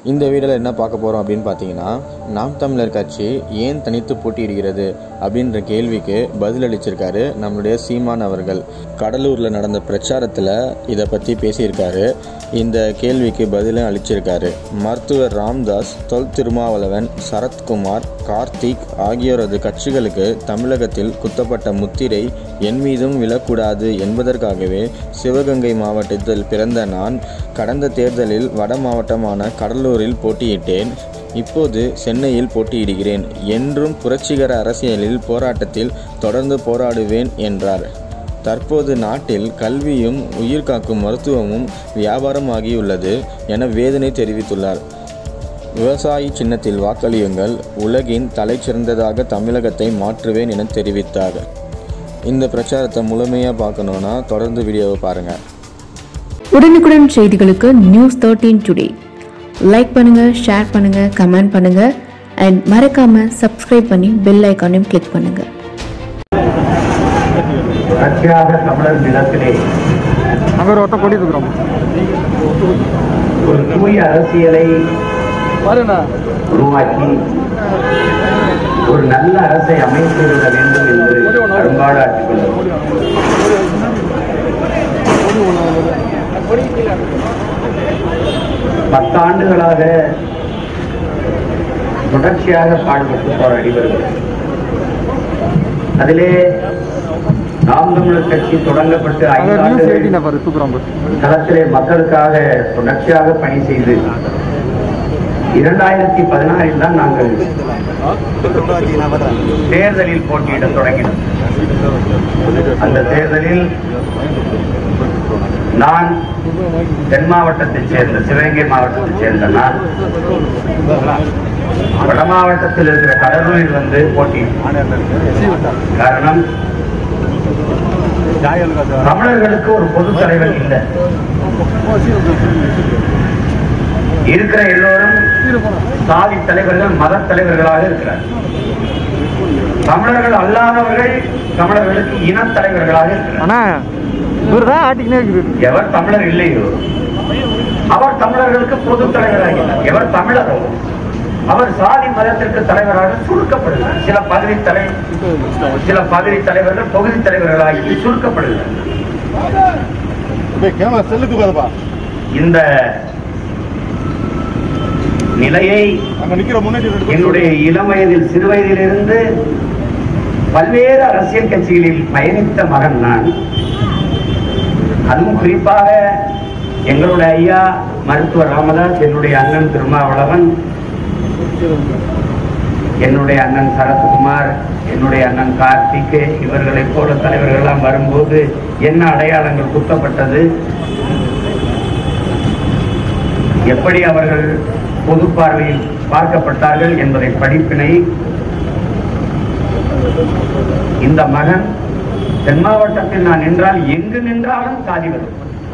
இந்த வீடியோவில் என்ன பார்க்க போகிறோம் அப்படின்னு பார்த்தீங்கன்னா, நாம் தமிழர் கட்சி ஏன் தனித்து போட்டியிடுகிறது அப்படின்ற கேள்விக்கு பதிலளிச்சிருக்காரு நம்மளுடைய சீமான் அவர்கள். கடலூரில் நடந்த பிரச்சாரத்தில் இதை பற்றி பேசியிருக்காரு. இந்த கேள்விக்கு பதிலும் அளிச்சிருக்காரு. மருத்துவர் ராம்தாஸ், தொல் திருமாவளவன், சரத்குமார், கார்த்திக் ஆகியோரது கட்சிகளுக்கு தமிழகத்தில் குத்தப்பட்ட முத்திரை என் மீதும் விழக்கூடாது என்பதற்காகவே சிவகங்கை மாவட்டத்தில் பிறந்த நான் கடந்த தேர்தலில் வட மாவட்டமான கடலூரில் போட்டியிட்டேன். இப்போது சென்னையில் போட்டியிடுகிறேன். என்றும் புரட்சிகர அரசியலில் போராட்டத்தில் தொடர்ந்து போராடுவேன் என்றார். தற்போது நாட்டில் கல்வியும் உயிர் காக்கும் மருத்துவமும் வியாபாரமாகியுள்ளது என வேதனை தெரிவித்துள்ளார். விவசாயி சின்னத்தில் வாக்களியுங்கள், உலகின் தலைச்சிறந்ததாக தமிழகத்தை மாற்றுவேன் என தெரிவித்தார். இந்த பிரச்சாரத்தை முழுமையாக பார்க்கணுன்னா தொடர்ந்து வீடியோவை பாருங்கள். உடனுக்குடன் செய்திகளுக்கு நியூஸ் 13 டுடே லைக் பண்ணுங்க, ஷேர் பண்ணுங்க, கமெண்ட் பண்ணுங்க அண்ட் மறக்காம சப்ஸ்கிரைப் பண்ணி பெல் ஐகானையும் கிளிக் பண்ணுங்க. தமிழர் நிலத்திலே ஒரு தூய அரசியலை உருவாக்கி ஒரு நல்ல அரசை அமைத்துவிட வேண்டும் என்று அரும்பாடாற்றிக் கொண்டோம். பத்தாண்டுகளாக தொடர்ச்சியாக பாடுபட்டு போராடி வருகிறது. அதிலே நாம் தமிழர் கட்சி தொடங்கப்பட்டு 5 ஆண்டுகள் களத்திலே மக்களுக்காக தொடர்ச்சியாக பணி செய்து 2016 தான் நாங்கள் தேர்தலில் போட்டியிட தொடங்கினோம். அந்த தேர்தலில் நான் தென் மாவட்டத்தைச் சேர்ந்த சிவகங்கை மாவட்டத்தைச் சேர்ந்த நான் வட மாவட்டத்தில் இருக்கிற கடலூரில் வந்து போட்டியிட்டேன். காரணம், தமிழர்களுக்கு ஒரு பொது தலைவர் இல்லை. இருக்கிற எல்லோரும் சாதி தலைவர்கள், மத தலைவர்களாக இருக்கிறார். தமிழர்கள் அல்லாதவர்கள் தமிழர்களுக்கு இன தலைவர்களாக இருக்கிறார். எவர் தமிழர் இல்லையோ அவர் தமிழர்களுக்கு பொது தலைவராக, எவர் தமிழரோ அவர் சாதி மதத்திற்கு தலைவராக சுருக்கப்படுகிறார். சில பகுதி தலைவர்கள் தொகுதி தலைவர்களாகி சுருக்கப்படுகிறார். இந்த நிலையை என்னுடைய இளம் வயதில், சிறு வயதிலிருந்து பல்வேறு அரசியல் கட்சிகளில் பயணித்த மகன் நான். அதுவும் குறிப்பாக எங்களுடைய ஐயா மருத்துவர் ராமதாஸ், என்னுடைய அண்ணன் திருமாவளவன், என்னுடைய அண்ணன் சரத்குமார், என்னுடைய அண்ணன் கார்த்திக், இவர்களைப் போல தலைவர்கள் எல்லாம் வரும்போது என்ன அடையாளங்கள் குத்தப்பட்டது, எப்படி அவர்கள் பொது பார்வையில் பார்க்கப்பட்டார்கள் என்பதை படிப்பினை இந்த மகன் தென் மாவட்டத்தில் நான் நின்றால் எங்கு நின்றாலும் சாதி வரும்.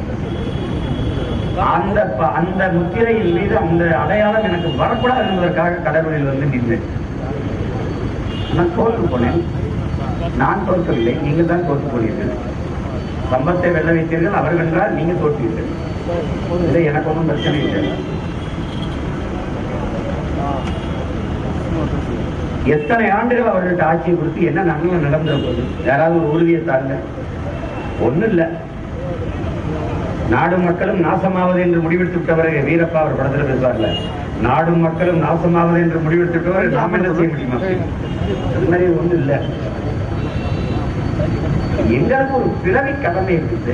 அந்த முத்திரையின் மீது அந்த அடையாளம் எனக்கு வரக்கூடாது என்பதற்காக கடலூரில் வந்து நின்றேன். நான் தோற்று போனேன். நான் தோற்கவில்லை, நீங்கள் தான் தோற்று போனீர்கள். சம்பத்தை வெல்ல வைத்தீர்கள், அவர்கள் என்றால் நீங்க தோற்றீர்கள். இதை எனக்கு ஒன்றும் பிரச்சனை இல்லை. எத்தனை ஆண்டுகள் அவர்கள்ட்ட ஆட்சியை கொடுத்து என்ன நன்மை நடந்த போது யாராவது ஒரு உறுதியை தாங்க. ஒன்றும் இல்லை. நாடும் மக்களும் நாசமாவது என்று முடிவெடுத்து விட்டவரை வீரப்பா அவர் படத்தில் பேசுவார்ல, நாடும் மக்களும் நாசமாவது என்று முடிவெடுத்து விட்டவரை நாம் என்ன செய்ய முடியுமா? அது மாதிரி ஒன்றும் இல்லை. எங்களுக்கு ஒரு பிறவி கடமை இருக்குது.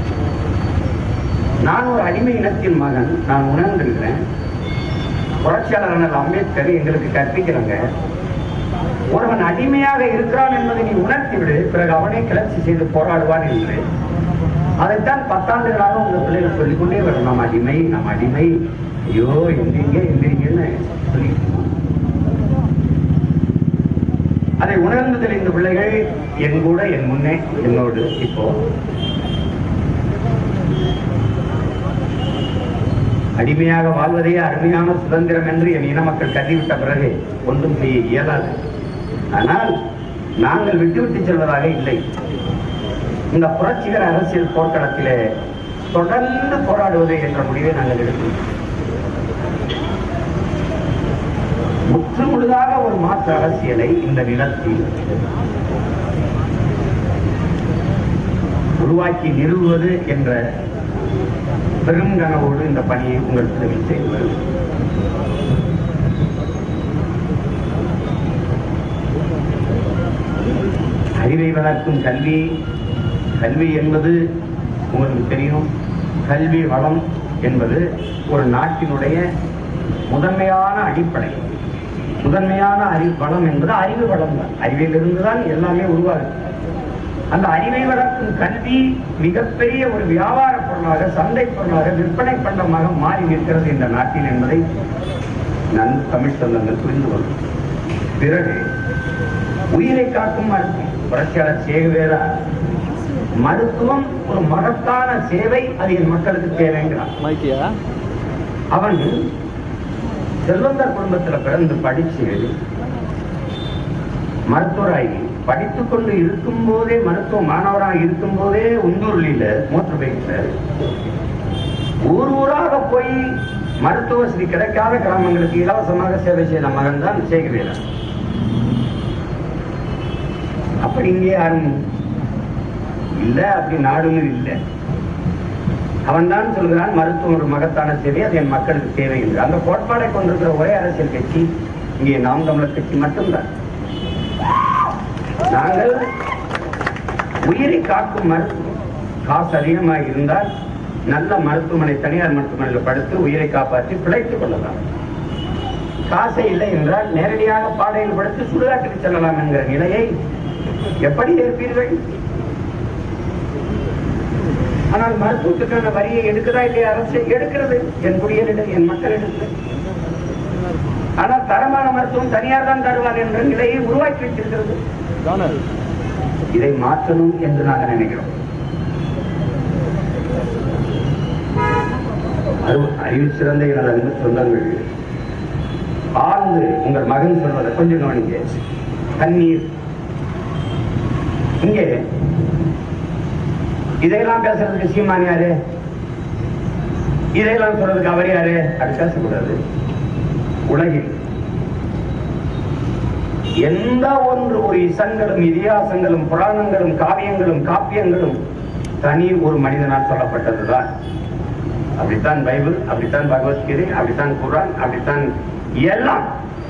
நான் ஒரு அடிமை இனத்தின் மகன். நான் உணர்ந்திருக்கிறேன். புரட்சியாளர் அம்பேத்கர் எங்களுக்கு கற்பிக்கிறாங்க, ஒருவன் அடிமையாக இருக்கிறான் என்பதை நீ உணர்த்தி விடு, பிறகு அவனே கிளர்ச்சி செய்து போராடுவான் என்று. அதைத்தான் 10 ஆண்டுகளாக உங்க பிள்ளைகள் சொல்லிக்கொண்டே வரும். நாம் அடிமை, நாம் அடிமை, ஐயோ எந்திரிங்கன்னு சொல்லிட்டு. அதை உணர்ந்ததில் இந்த பிள்ளைகள் என் கூட, என் முன்னே, என்னோடு இப்போ அடிமையாக வாழ்வதே அருமையான சுதந்திரம் என்று என் இன மக்கள் கருதிவிட்ட பிறகு ஒன்றும் செய்ய இயலாது. ஆனால் நாங்கள் விட்டுவிட்டு செல்வதாக இல்லை. இந்த புரட்சிகர அரசியல் போர்க்களத்திலே தொடர்ந்து போராடுவது என்ற முடிவை நாங்கள் எடுத்தோம். முழுதாக ஒரு மாற்று அரசியலை இந்த நிலத்தில் உருவாக்கி நிறுவுவது என்ற பெரும் கனவோடு இந்த பணியை உங்களுக்கு செய்து வருகிறது. அறிவை வளர்க்கும் கல்வி, கல்வி என்பது உங்களுக்கு தெரியும், கல்வி வளம் என்பது ஒரு நாட்டினுடைய முதன்மையான அடிப்படை. முதன்மையான வளம் என்பது அறிவு வளம் தான். அறிவிலிருந்து தான் எல்லாமே உருவாகுது. அந்த அறிவை வளர்க்கும் கல்வி மிகப்பெரிய ஒரு வியாபார பொருளாக, சந்தை பொருளாக, விற்பனை பண்டமாக மாறி நிற்கிறது இந்த நாட்டில் என்பதை நன்கு தமிழ் சொந்தங்கள் புரிந்து கொள்ளும். பிறகு உயிரை காக்கும் மருத்துவம். புரட்சியாளர் சேகுவேரா மருத்துவம் ஒரு மகத்தான சேவை, அது என் மக்களுக்கு தேவைங்கிறான். அவன் செல்வந்தர் குடும்பத்தில் பிறந்து படிச்சு மருத்துவராகி படித்துக் கொண்டு இருக்கும் போதே, மருத்துவ மாணவராக இருக்கும் போதே உந்தூர்லியில மோட்டர் பைக்ல ஊர் ஊராக போய் மருத்துவ வசதி கிடைக்காத கிராமங்களுக்கு இலவசமாக சேவை செய்த மகன் தான் சேகுவேரா. அப்படி இங்கே யாரும் இல்ல, அப்படி நாடுன்னு இல்லை. அவன் தான் சொல்கிறான் மருத்துவம் ஒரு மகத்தான சேவை, அது என் மக்களுக்கு தேவை என்று. அந்த கோட்பாடை கொண்டிருக்கிற ஒரே அரசியல் கட்சி இங்கே நாம் தமிழர் கட்சி மட்டும்தான். நாங்கள் உயிரை காக்கும் மருத்துவம், காசு அதிகமாக இருந்தால் நல்ல மருத்துவமனை, தனியார் மருத்துவமனையில் படுத்து உயிரை காப்பாற்றி பிழைத்துக் கொள்ளலாம். காசை இல்லை என்றால் நேரடியாக பாதையில் படுத்து சுடுகாட்டுக்கு செல்லலாம் என்கிற நிலையை எப்படி ஏற்பீர்கள்? ஆனால் மருத்துவத்துக்கான வரியை எடுக்கிறதா இல்லையா அரசு? எடுக்கிறது. என் குடியேறிகள், என் மக்கள் எடுத்து. ஆனால் தரமான மருத்துவம் தனியார் தான் தருவார் என்ற நிலையை உருவாக்கி வச்சிருக்கிறது. இதை மாற்றணும் என்று நாங்கள் நினைக்கிறோம். அறிவு சிறந்த எனது சொந்தங்கள் ஆழ்ந்து உங்கள் மகன் சொல்வதை கொஞ்சம் கவனிங்க. தண்ணீர் இங்கே இதையெல்லாம் பேசுறதுக்கு சீமான் யாரு? இதையெல்லாம் சொல்றதுக்கு அவர் யாரு? அது பேசக்கூடாது. உலகில் எந்த ஒன்று ஒரு இசங்களும் இதிகாசங்களும் புராணங்களும் காவியங்களும் காப்பியங்களும் தனி ஒரு மனிதனால் சொல்லப்பட்டதுதான். அப்படித்தான் பைபிள், அப்படித்தான் பகவத்கீதை, அப்படித்தான் குர்ஆன், அப்படித்தான் எல்லாம்.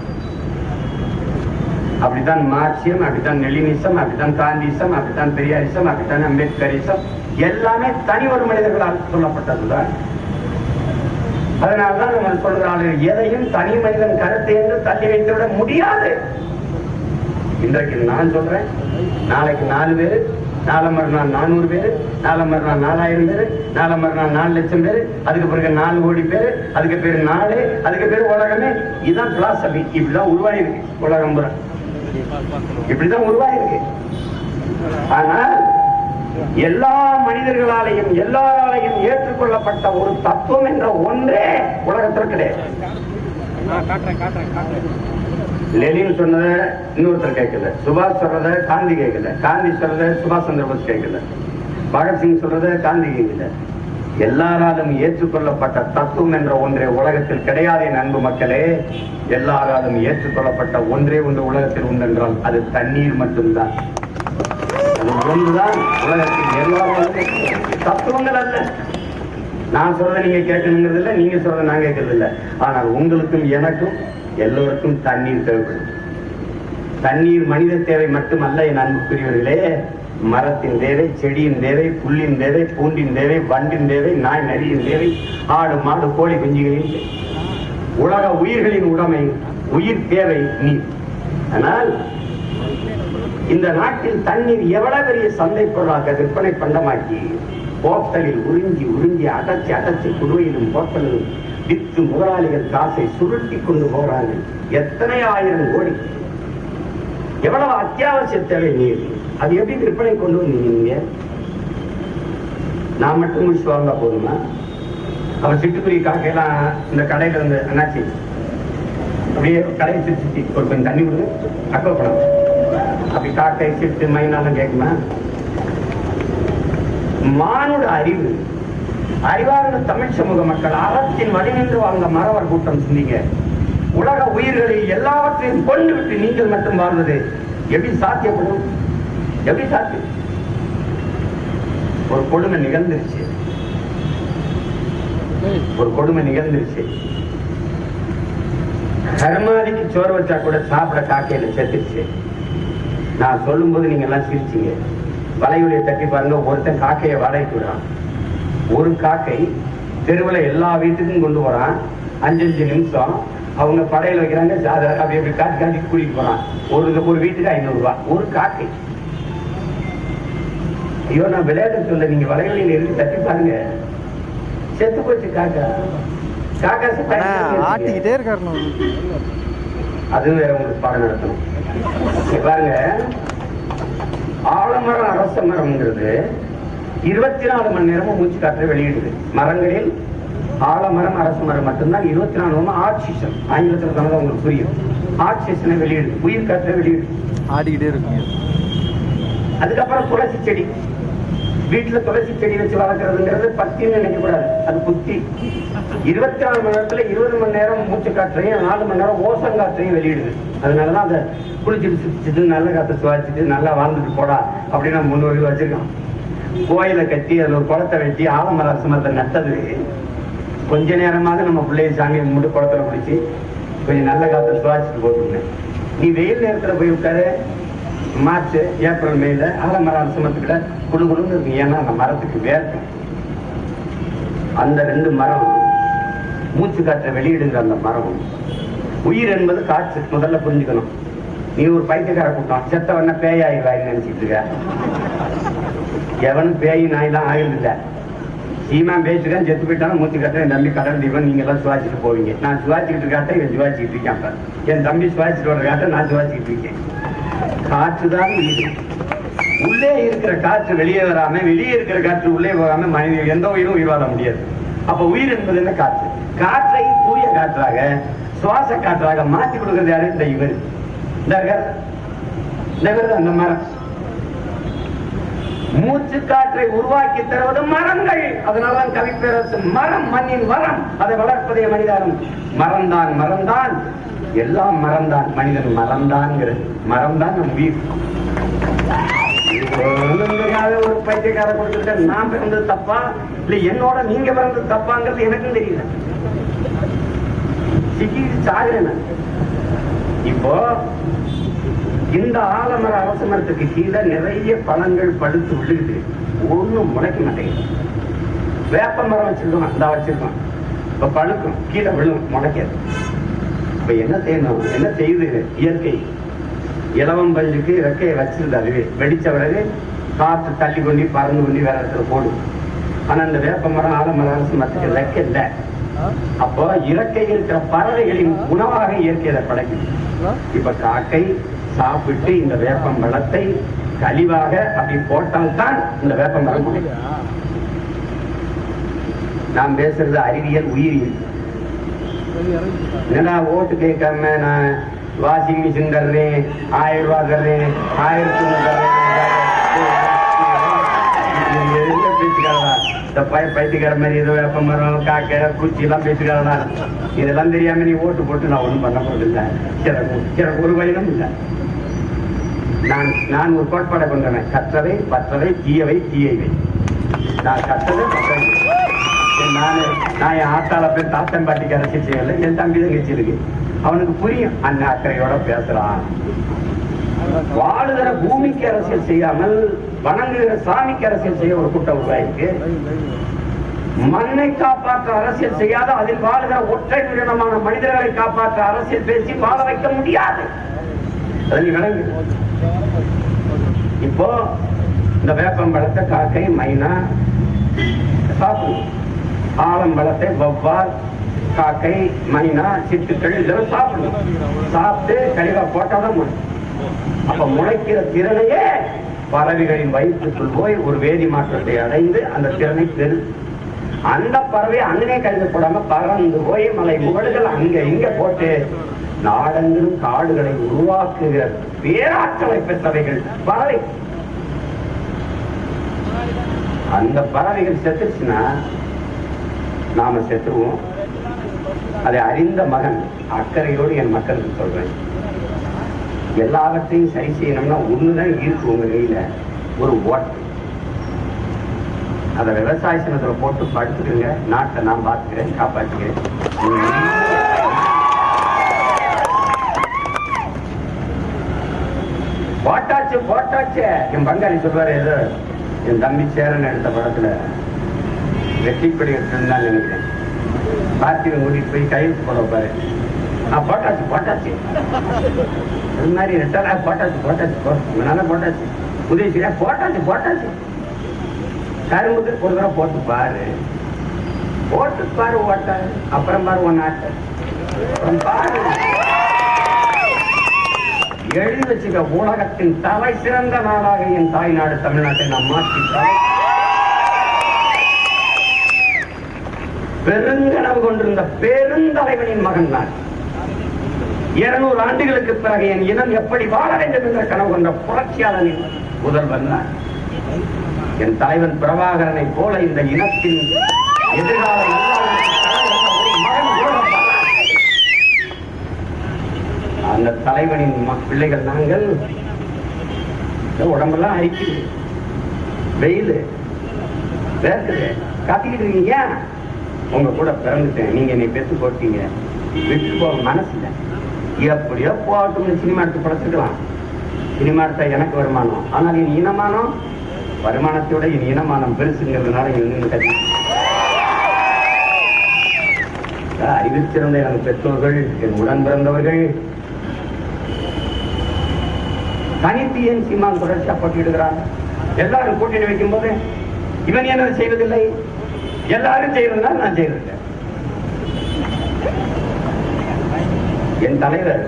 அப்படித்தான் மார்க்சியம், அப்படித்தான் லெனினிசம், அப்படித்தான் காந்திசம், அப்படித்தான் பெரியாரிசம், அப்படித்தான் அம்பேத்கரிசம், எல்லாமே தனி ஒரு மனிதர்களால் சொல்லப்பட்டதுதான். அதனால்தான் நம்ம சொல்கிறார்கள், எதையும் தனி மனிதன் கருத்தை என்று தள்ளி வைத்துவிட முடியாது. இன்றைக்கு நான் சொல்றேன், நாளைக்கு 4 பேரு, நாளை மறுநாள் 400 பேரு, நாளை மறுநாள் 4000 பேரு, நாளை மறுநாள் 4 லட்சம் பேரு, அதுக்கு பிறகு 4 கோடி பேரு, அதுக்கு பேரு நாடு, அதுக்கு பேரு உலகமே. இதுதான் பிலாசபி. இப்படிதான் உருவாகி இருக்கு உலகம் புற. இப்படிதான் உருவாகி இருக்கு. ஆனால் எல்லா மனிதர்களாலையும் எல்லாராலையும் ஏற்றுக்கொள்ளப்பட்ட ஒரு தத்துவம் என்ற ஒன்றே உலகத்தில் கிடையாது. லெனின் சொன்னத இன்னொருத்தர் கேட்கல, சுபாஷ் சொல்றத காந்தி கேட்கல, காந்தி சொல்றத சுபாஷ் சந்திர போஸ் கேட்கல, பகத்சிங் சொல்றத காந்தி கேட்கல. எல்லாராலும் ஏற்றுக்கொள்ளப்பட்ட தத்துவம் என்ற ஒன்றே உலகத்தில் கிடையாது. என் அன்பு மக்களே, எல்லாராலும் ஏற்றுக்கொள்ளப்பட்ட ஒன்றே ஒன்று உலகத்தில் உண்டு என்றால் அது தண்ணீர் மட்டும்தான். அது ஒன்றுதான் உலகத்தில் எல்லாராலும் தத்துவங்கள் அல்ல. நான் சொல்றதை நீங்க கேட்கணுங்கிறது இல்லை, நீங்க சொல்றதை நான் கேட்கறது இல்லை. ஆனால் உங்களுக்கும் எனக்கும் எல்லோருக்கும் தண்ணீர் தேவைப்படும். தண்ணீர் மனித தேவை மட்டுமல்ல என் அன்புக்குரியவர்களே, மரத்தின் தேவை, செடியின் தேவை, புல்லின் தேவை, பூண்டின் தேவை, வண்டின் தேவை, நாய் நரியின் தேவை, ஆடு மாடு கோழி குஞ்சுகளின் தேவை, உலக உயிர்களின் உடைமை, உயிர் தேவை நீர். ஆனால் இந்த நாட்டில் தண்ணீர் எவ்வளவு பெரிய சந்தை பொருளாக விற்பனை பண்டமாக்கி போத்தலில் உறிஞ்சி உறிஞ்சி அடைச்சி அடைச்சி குடுவையிலும் போத்தலிலும் வித்து முதலாளிகள் காசை சுருட்டி கொண்டு போறாங்க. எத்தனை ஆயிரம் கோடி, எவ்வளவு அத்தியாவசிய தேவை நீர். அது எப்படி விற்பனை கொண்டு வந்தீங்க? நான் மட்டும் முடிச்சு வாங்க போதுமா? அவன் சிட்டுக்குருவி காக்கையெல்லாம் இந்த கடையில இருந்து என்னாச்சு அப்படியே கடையை சுற்றி ஒரு கொஞ்சம் தண்ணி விடுது அக்கப்படம் அப்படி காக்கை சிட்டு மைனாலும் கேட்குமா? மானுட அறிவு, அறிவார்ந்த தமிழ் சமூக மக்கள் அறத்தின் வழிநின்று வாழ்ந்த மறவர் கூட்டம் சிந்திங்க. உலக உயிர்களை எல்லாவற்றையும் கொண்டு விட்டு நீங்கள் மட்டும் வாழ்வது எப்படி சாத்தியப்படும்? எப்படி சாத்தியம்? ஒரு கொடுமை நிகழ்ந்துருச்சு, ஒரு கொடுமை நிகழ்ந்துருச்சு. கர்மாதிக்கு சோறு வச்சா கூட சாப்பிட காக்கையில செத்துருச்சு. நான் சொல்லும் போது நீங்க எல்லாம் சிரிச்சீங்க. வலையுடைய தட்டி பாருங்க, ஒருத்தன் காக்கையை வாடகைக்கு விடுறான். ஒரு காக்கை தெருவில் எல்லா வீட்டுக்கும் கொண்டு போறான். 5 நிமிஷம் அவங்க படையில வைக்கிறாங்க. அப்படி அப்படி காட்டி காட்டி கூட்டிட்டு போறான். ஒரு வீட்டுக்கு 500 ரூபாய் ஒரு காக்கை. ஐயோ, நான் விளையாட்டு சொல்ல, நீங்க வலைகளில் இருந்து தட்டி பாருங்க, செத்து போச்சு காக்கா. காக்கா ஆட்டிக்கிட்டே இருக்காரு. அது வேற உங்களுக்கு பாடம் நடத்தணும். பாருங்க, ஆலமரம் அரச மரம்ங்கிறது 24 மணி நேரமும் மூச்சு காற்றை வெளியிடுது. மரங்களில் ஆலமரம் அரச மரம் மட்டும்தான் 24 மணி நேரம் ஆக்சிஜன், ஆங்கிலத்தில் சொன்னது உங்களுக்கு புரியும், ஆக்சிஜனை வெளியிடுது, உயிர் காற்றை வெளியிடுது, ஆடிக்கிட்டே இருக்கு. அதுக்கப்புறம் துளசி செடி, வீட்டுல துளசி செடி வச்சு வளர்க்கறதுங்கிறது பத்தின்னு நினைக்கக்கூடாது, அது புத்தி. 24 மணி நேரத்துல 20 மணி நேரம் மூச்சு காற்றையும் 4 மணி நேரம் ஓசன் காற்றையும் வெளியிடுது. அதனாலதான் அதை குளிச்சுட்டு சுத்திட்டு நல்ல காற்றை சுவாச்சிட்டு நல்லா வாழ்ந்துட்டு போடா அப்படின்னு நம்ம முன்னோர்கள் வச்சிருக்கோம். கோயிலை கட்டி அதுல ஒரு குளத்தை வெட்டி ஆலமர அரசமரத்தை நட்டது கொஞ்ச நேரமாவது நம்ம பிள்ளைய சாமியை கும்பிட்டு குளத்துல குளிச்சு கொஞ்சம் நல்ல காற்றை சுவாச்சிட்டு போட்டுருந்தேன். நீ வெயில் நேரத்துல போய் விட்டாரு, மார்ச் ஏப்ரல் மேல ஆலமர அரசமரத்துக்கிட்ட குடுகுடுன்னு இருக்கு. ஏன்னா அந்த மரத்துக்கு வேர்க்கும். அந்த 2 மரம் மூச்சு காற்றை வெளியிடுங்கிற அந்த மரம் உயிர் என்பது காற்று. முதல்ல புரிஞ்சுக்கணும். நீ ஒரு பைத்தியக்கார கூட்டம், செத்தவன பேயாயிடுவாயின்னு நினைச்சிட்டு இருக்க. எவனும் பேய் நாயெல்லாம் ஆயுதில்ல. சீமா பேச்சுக்கான் செத்து போயிட்டாலும் மூச்சு காற்றை என் தம்பி கடல் தீபம் நீங்க எல்லாம் சுவாச்சிட்டு போவீங்க. நான் சுவாச்சிக்கிட்டு இருக்காட்ட இவன் சுவாச்சிக்கிட்டு இருக்கான். என் தம்பி சுவாச்சிட்டு வர காட்ட நான் சுவாச்சிக்கிட்டு இருக்கேன். காற்றுதான் உயிர். உள்ளே இருக்கிற காற்று வெளியே வராம, வெளியே இருக்கிற காற்று உள்ளே போகாம மனித எந்த உயிரும் உயிர் வாழ முடியாது. அப்ப உயிர் என்பது என்ன? காற்று. காற்றை தூய காற்றாக, சுவாச காற்றாக மாற்றி கொடுக்கிறது யாரு? இந்த இவர், அந்த மரம். மூச்சு காற்றை உருவாக்கி தருவது மரங்கள். அதனால்தான் கவிப்பேரரசு மரம், மண்ணின் மரம், அதை வளர்ப்பதே மனிதன். மரம்தான் மரம்தான், எல்லாம் மரம்தான், மனிதன் மரம்தான்ங்கிறது. மரம்தான் நம் உயிர். ஒரு பைத்தியக்கார கொடுத்துருக்க, நான் பிறந்தது தப்பா இல்ல என்னோட நீங்க பிறந்தது தப்பாங்கிறது எனக்கும் தெரியல. சாகுறேன். இப்போ இந்த ஆலமர அரச மரத்துக்கு கீழே நிறைய பழங்கள் பழுத்து விழுகுது, ஒண்ணும் முளைக்க மாட்டேங்குது. வேப்ப மரம் வச்சிருக்கோம், இந்த வச்சிருக்கோம், இப்ப பழுக்கும், கீழே விழும், முளைக்காது. இப்ப என்ன செய்யணும்? என்ன செய்யுது இயற்கை? இலவம் பஞ்சுக்கு இறக்கையை வச்சிருது. அதுவே வெடிச்ச பிறகு காற்று தள்ளி கொண்டு பறந்து கொண்டு வேற இடத்துல போடும். ஆனா இந்த வேப்ப மரம் ஆலமர அரச மரத்துக்கு இறக்கை இல்லை. அப்போ இறக்கை இருக்கிற பறவைகளின் உணவாக இயற்கையை படைக்குது. இப்ப காக்கை சாப்பிட்டு இந்த வேப்பம் பழத்தை கழிவாக அப்படி போட்டால்தான் இந்த வேப்ப மரம். நான் பேசுறது அறிவியல், உயிரியல். என்னடா ஓட்டு கேட்காம நான் வாஷிங் மிஷின் தர்றேன், 1000 ரூபாய் தர்றேன், 1000 தர்றேன், இந்த பைத்தியக்கார மாதிரி ஏதோ வேப்ப மரம், காக்கை, பூச்சி எல்லாம் பேசுகிறாரா? இதெல்லாம் தெரியாம நீ ஓட்டு போட்டு நான் ஒண்ணும் பண்ண போறது இல்லை. எனக்கு ஒரு பயனும் இல்லை. நான் ஒரு கோட்பாடை கொண்டவன், கற்றவை பற்றவை தீயவை தீயவை. நான் கற்றவை பற்றவை. நான் என் ஆத்தால போய் தாத்தன் பாட்டிக்கு அரசியல் செய்யல, என் தம்பி தங்கச்சி இருக்கு, அவனுக்கு புரியும். அண்ணன் அக்கறையோட பேசுறான். வாழுகிற பூமிக்கு அரசியல் செய்யாமல் வணங்குகிற சாமிக்கு அரசியல் செய்ய ஒரு கூட்டம் உருவாயிருக்கு. மண்ணை காப்பாற்ற அரசியல் செய்யாத அதில் வாழுகிற ஒற்றை உயிரினமான மனிதர்களை காப்பாற்ற அரசியல் பேசி வாழ வைக்க முடியாது. விளங்கு. இப்போ இந்த வேப்பம்பழத்தை காக்கை, மைனா சாப்பிடும். ஆலம்பழத்தை வௌவால், காக்கை, மைனா, சிட்டுக்கள் இதெல்லாம் சாப்பிடும். சாப்பிட்டு கழிவா போட்டாதான் முடியும். அப்ப முளைக்கிற திறனையே பறவைகளின் வயிற்றுக்குள் போய் ஒரு வேதி மாற்றத்தை அடைந்து அந்த திறனை பெரு. அந்த பறவை அங்கனே கழிவு போடாம பறந்து போய் மலை முகடுகள் அங்க இங்க போட்டு நாடெங்கிலும் காடுகளை உருவாக்குகிற பேராற்றலை பெற்றவைகள் பறவை. அந்த பறவைகள் செத்துச்சுன்னா நாம செத்துருவோம். அதை அறிந்த மகன் அக்கறையோடு என் மக்களுக்கு சொல்றேன். எல்லாவற்றையும் சரி செய்யணும்னா ஒண்ணுதான் இருக்கு உங்க கையில, ஒரு ஓட்டு. அதை விவசாய சின்னத்துல போட்டு படுத்துக்குங்க, நாட்டை நான் பார்த்துக்கிறேன், காப்பாற்றுகிறேன். போட்டாச்சு போட்டாச்சு. என் பங்காளி சொல்வாரு, ஏதோ என் தம்பி சேரன் எடுத்த படத்துல வெற்றிப்படி எடுத்துருந்தான் நினைக்கிறேன். பார்த்திவை கூட்டிட்டு போய் கையெழுத்து போட வைப்பாரு. போட்டாச்சு போட்டாச்சு. அது மாதிரி ரெட்டா போட்டாச்சு போட்டாச்சு நல்லா போட்டாச்சு. உதயசிரியா போட்டாச்சு போட்டாச்சு. கரும்புக்கு ஒரு தடவை போட்டு பாரு, போட்டு பாரு ஓட்ட, அப்புறம் பாரு ஒன் ஆட்ட, அப்புறம் பாரு. எழுதி வச்சுக்க, உலகத்தின் தலை சிறந்த நாளாக என் தாய்நாடு தமிழ்நாட்டை நாம் மாற்றிட்டால் பெருங்கனவு கொண்டிருந்த பெருந்தலைவனின் மகன் நான். 200 ஆண்டுகளுக்கு பிறகு என் இனம் எப்படி வாழ வேண்டும் என்ற கனவு கொண்ட புரட்சியாளனின் முதல்வன் நான். என் தலைவன் பிரபாகரனை போல இந்த இனத்தின் எதிர்கால அந்த தலைவனின் பிள்ளைகள் நாங்கள். உடம்பெல்லாம் அரிக்குது, வெயில் வேர்க்குது, காத்திக்கிட்டு இருக்கீங்க. உங்க கூட பிறந்துட்டேன், நீங்க என்னை பெற்று போட்டீங்க, விட்டு போக மனசுல. எப்படியோ போகட்டும், சினிமா எடுத்து படைச்சிக்கலாம். சினிமா எடுத்தா எனக்கு வருமானம், ஆனால் என் இனமானம் வருமானத்தோட என் இனமானம் பெருசுங்கிறதுனால கட்சி அறிவிச்சிருந்த எனது பெற்றோர்கள், என் உடன் பிறந்தவர்கள் தனித்து ஏன் சீமான் தொடர்ச்சியா போட்டியிடுகிறார்? எல்லாரும் கூட்டணி வைக்கும் போது இவன் என்ன செய்வதில்லை, எல்லாரும் செய்யறதுனால நான் செய்யறதில்லை. என் தலைவர்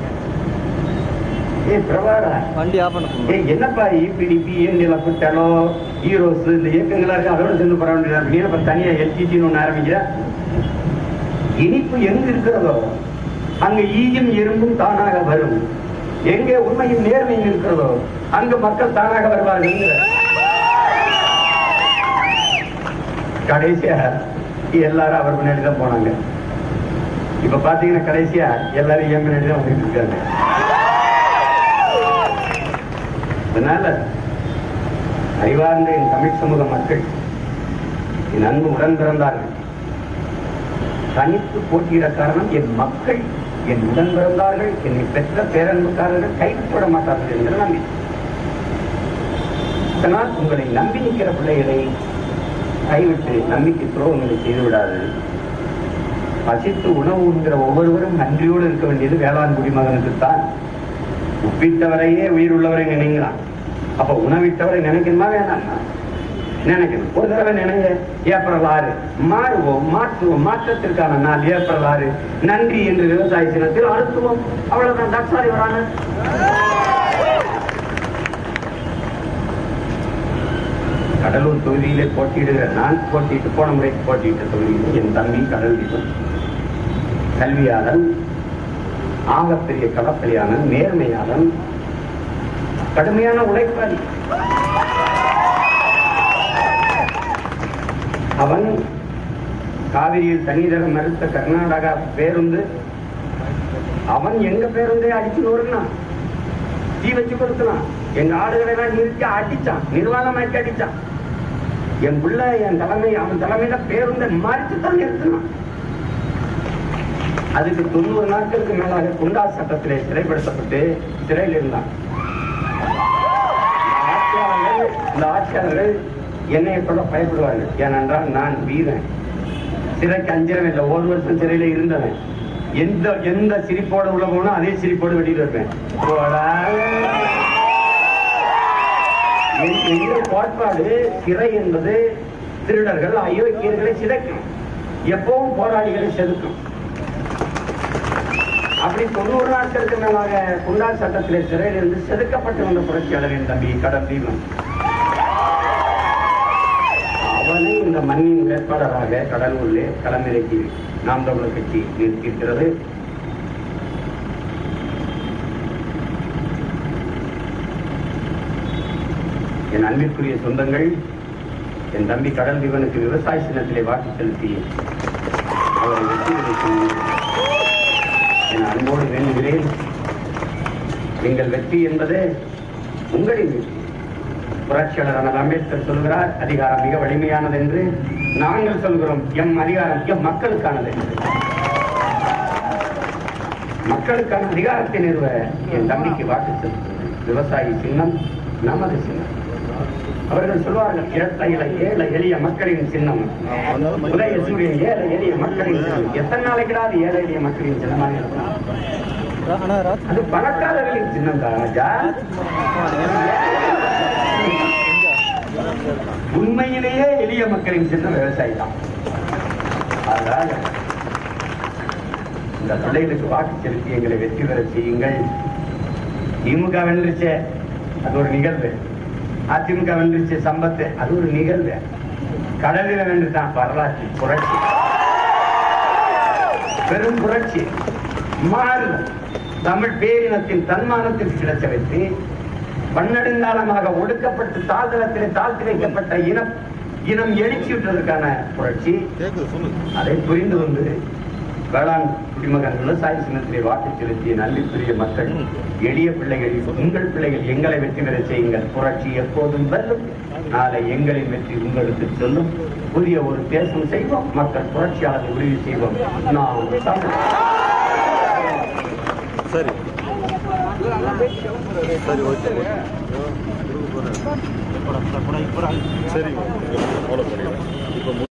என்னப்பா இபிடிபி நிலப்பட்டலோ ஹீரோஸ் இந்த இயக்கங்களா இருக்கு, அதோட சேர்ந்து போற வேண்டியது. தனியா எல்டிடின்னு ஒண்ணு ஆரம்பிக்கிற. இனிப்பு எங்க இருக்கிறதோ அங்க ஈயும் எறும்பும் தானாக வரும். எங்கே உண்மையும் நேர்மையும் இருக்கிறதோ அங்கு மக்கள் தானாக வருவார்கள். கடைசியா எல்லாரும் அவர் முன்னாடி தான் போனாங்க. இப்ப பாத்தீங்கன்னா கடைசியா எல்லாரும் என் முன்னாடி தான் வந்துட்டு இருக்காங்க. அதனால அறிவார்ந்த என் தமிழ் சமூக மக்கள், என் அன்பு உடன் பிறந்தார்கள். தனித்து போட்டியிட காரணம் என் மக்கள், என் உடன் பிறந்தார்கள், என்னை பெற்ற பேரன்புக்காரர்கள் கைவிட மாட்டார்கள் என்ற நம்பிக்கை. அதனால் உங்களை நம்பி நிற்கிற பிள்ளைகளை கைவிட்டு நம்பிக்கை துரோகங்களை செய்துவிடாது. பசித்து உணவு உண்கிற ஒவ்வொருவரும் நன்றியோடு இருக்க வேண்டியது வேளாண் குடிமகனுக்குத்தான். உப்பிட்டவரையே உயிர் உள்ளவரை நினைக்கிறான். அப்ப உணவிட்டவரை நினைக்கணுமா வேணாம்னா நினைக்கணும். ஒரு தடவை நினைங்க. ஏப்ரல் 6 மாறுவோம், மாற்றுவோம், மாற்றத்திற்கான நாள் ஏப்ரல் 6. நன்றி என்று விவசாய தினத்தில் அழுத்துவோம். அவ்வளவுதான். டாக்டர் வராங்க. கடலூர் தொகுதியிலே போட்டியிடுகிற நான் போட்டிட்டு போன முறை போட்டியிட்ட தொகுதியில் என் தம்பி கடல் தீபன் கல்வியாளன், ஆகப்பெரிய கடற்படையாளன், நேர்மையாளன், கடுமையான உழைப்பாளி. அவன் காவிரியில் தண்ணீரை மறுத்த கர்நாடகா பேருந்து, அவன் எங்க பேருந்தே அடிச்சு நோடுனான், தீ வச்சு கொடுத்தான். எங்க ஆடுகளை எல்லாம் நிறுத்தி அடிச்சான், நிர்வாகமாக்கி அடிச்சான். என் பிள்ளை என் தலைமை, அவன் தலைமையில பேருந்தை மறித்துத்தான் நிறுத்தினான். அதுக்கு 90 நாட்களுக்கு மேலாக குண்டாஸ் சட்டத்திலே சிறைப்படுத்தப்பட்டு சிறையில் இருந்தான். இந்த ஆட்சியாளர்கள் என்னை கூட பயப்படுவார்கள். ஏனென்றால் நான் வீரன், சிறைக்கு அஞ்சிரம் இல்லை. 1 வருஷம் சிறையில இருந்தவன். எந்த சிரிப்போடு உள்ள போனோ அதே சிரிப்போடு வெளியில் இருப்பேன். எங்கள் கோட்பாடு சிறை என்பது திருடர்கள், அயோக்கியர்களை சிதைக்கும், எப்பவும் போராளிகளை செதுக்கும். அப்படி 90 நாட்களுக்கு மேலாக குண்டாஸ் சட்டத்திலே சிறையில் இருந்து செதுக்கப்பட்டு வந்த புரட்சியாளரின் தம்பி கடல் தீபன், அவனை இந்த மண்ணின் வேட்பாளராக கடலூரிலே களமிறக்கி நாம் தமிழர் கட்சி நிறுத்தியிருக்கிறது. என் அன்பிற்குரிய சொந்தங்கள், என் தம்பி கடல் தீபனுக்கு விவசாய சின்னத்திலே வாக்கு செலுத்தி அவரை வெற்றி பெற செய்யுங்கள். என் அன்போடு வேண்டுகிறேன். எங்கள் வெற்றி என்பது உங்களின் வெற்றி. புரட்சியாளர் அண்ணல் அம்பேத்கர் சொல்கிறார், அதிகாரம் மிக வலிமையானது என்று. நாங்கள் சொல்கிறோம், எம் அதிகாரம் எம் மக்களுக்கானது என்று. மக்களுக்கான அதிகாரத்தை நிறுவ என் தம்பிக்கு வாக்கு செலுத்துங்கள். விவசாயி சின்னம் நமது சின்னம். அவர்கள் சொல்வார்கள், ஏழை எளிய மக்களின் சின்னம், உதய சூரியன் ஏழை எளிய மக்களின் சின்னம். எத்தனை நாளைக்கு ஏழை எளிய மக்களின் சின்னமாக இருக்கலாம்? அது பணக்காரர்களின் சின்னம் தான் ராஜா. உண்மையிலேயே எளிய மக்களின் சின்னம் விவசாயி தான். அதனால் இந்த பிள்ளைகளுக்கு வாக்கு செலுத்தி எங்களை வெற்றி பெற செய்யுங்கள். திமுக வென்றுச்சே, அது ஒரு நிகழ்வு. அதிமுக வென்றுச்சு சம்பத்து, அது ஒரு நிகழ்வு. கடலில் வென்றுதான் வரலாற்று புரட்சி, பெரும் புரட்சி, மாறுதல். தமிழ் பேரினத்தின் தன்மானத்திற்கு கிடைத்த வெற்றி, பன்னெடுங்காலமாக ஒடுக்கப்பட்டு தாழ்தளத்திலே தாழ்த்தி வைக்கப்பட்ட இனம் எழுச்சிவிட்டதற்கான புரட்சி. அதை புரிந்து கொண்டு வேளாண் குடிமகன் விவசாய சின்னத்திலே வாக்கு செலுத்திய நல்லிக்குரிய மக்கள், எளிய பிள்ளைகள், உங்கள் பிள்ளைகள் எங்களை வெற்றி பெற செய்யுங்கள். புரட்சி எப்போதும் வெல்லும். நாளை எங்களின் வெற்றி உங்களுக்கு சொல்லும். புதிய ஒரு தேசம் செய்வோம். மக்கள் புரட்சியாளரை உறுதி செய்வோம். நாம் சரி சரி ஓகே சரி.